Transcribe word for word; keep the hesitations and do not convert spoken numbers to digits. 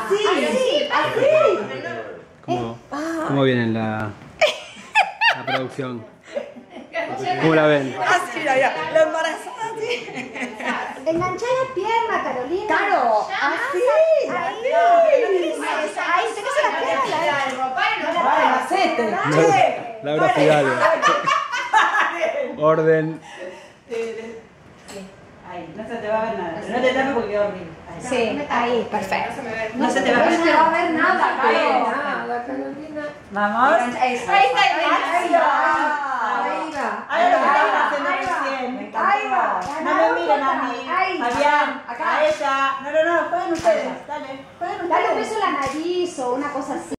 Así, así, así. ¿Cómo, cómo viene la, la producción? ¿Cómo la ven? Así, mira, mira. La embarazada así. Enganchá la pierna, Carolina. Claro, así. Ahí, ahí, tenés la pierna. Hacete. Laura Fidalgo. Orden. Ahí, no se te va a ver nada. No te tapes porque queda horrible. Ahí. Sí, ahí, perfecto. No se te va a ver No se va a ver nada. nada, Caro. Nada, Carolina. Vamos. Ahí está, ahí va. Ahí va. Ahí lo que estaban haciendo recién. Me encantó. No me miren a mí. Fabián, a ella. No, no, no, jueguen ustedes. Dale, jueguen ustedes. Dale un beso en la nariz o una cosa así.